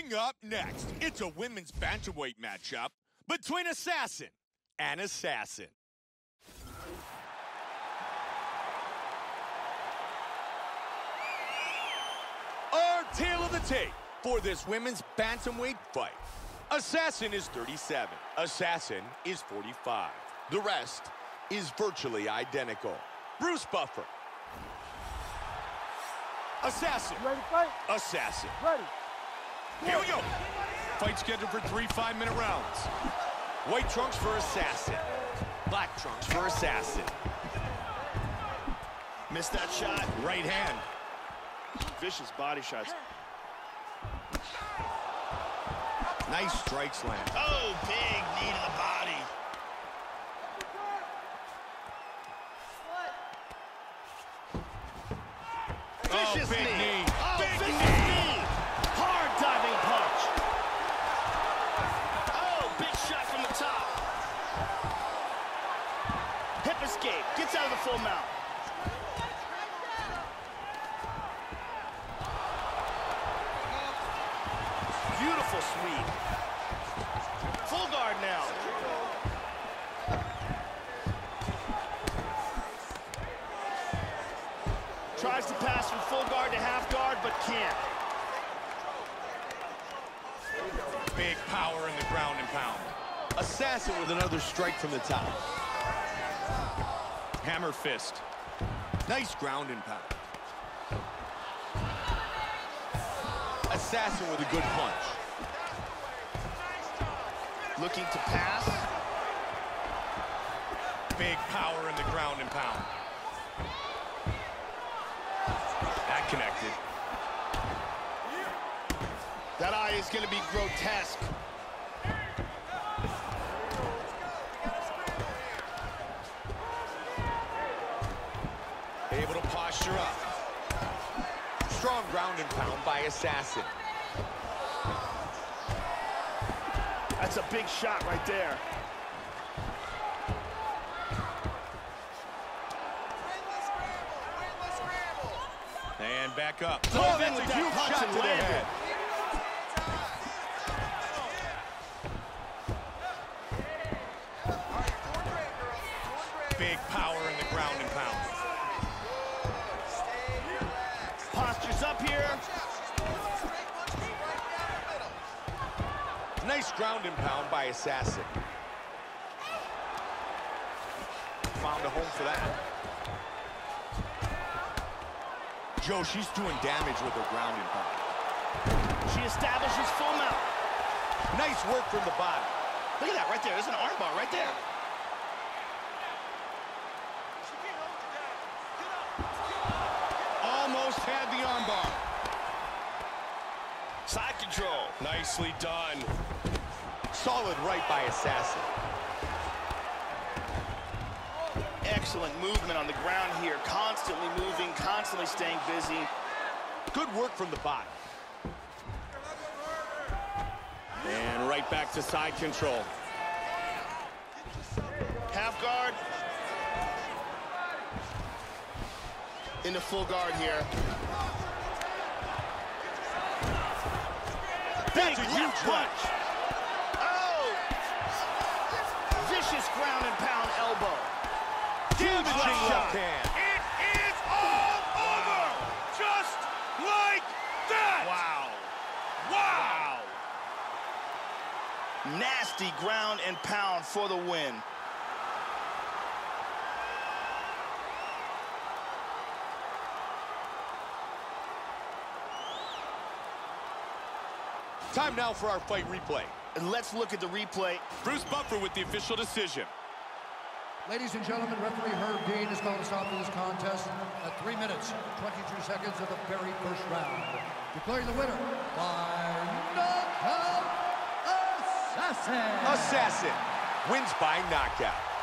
Coming up next, it's a women's bantamweight matchup between assassin and assassin. Our tale of the tape for this women's bantamweight fight. Assassin is 37. Assassin is 45. The rest is virtually identical. Bruce Buffer. Assassin. Ready to fight? Assassin. Ready. Here we go. Fight scheduled for 3 5-minute rounds. White trunks for assassin. Black trunks for assassin. Missed that shot. Right hand. Vicious body shots. Nice strike slam. Oh, big knee to the body. Vicious big knee. Oh, Big vicious knee. knee. Hard diving punch. Oh, big shot from the top. Hip escape. Gets out of the full mount. Beautiful sweep. Full guard now. Tries to pass from full guard to half guard, but can't. Big power in the ground and pound. Assassin with another strike from the top. Hammer fist. Nice ground and pound. Assassin with a good punch. Looking to pass. Big power in the ground and pound. That connected. That eye is going to be grotesque. Able to posture up. Strong ground and pound by Assassin. That's a big shot right there. And back up. Oh, that's a huge shot to the head. Big power in the ground and pound. Postures up here. Nice ground and pound by Assassin. Found a home for that. Joe, she's doing damage with her ground and pound. She establishes full mount. Nice work from the body. Look at that right there. There's an armbar right there. Almost had the armbar. Side control. Nicely done. Solid right by Assassin. Excellent movement on the ground here. Constantly moving, constantly staying busy. Good work from the body. And right back to side control. Half guard. Into full guard here. Big left punch. Oh! Vicious ground and pound elbow. Huge left hand. It is all over! Just like that! Wow. Wow! Nasty ground and pound for the win. Time now for our fight replay. And let's look at the replay. Bruce Buffer with the official decision. Ladies and gentlemen, referee Herb Dean has called a stop to this contest at 3 minutes, 22 seconds of the very first round. Declaring the winner by knockout, Assassin. Assassin wins by knockout.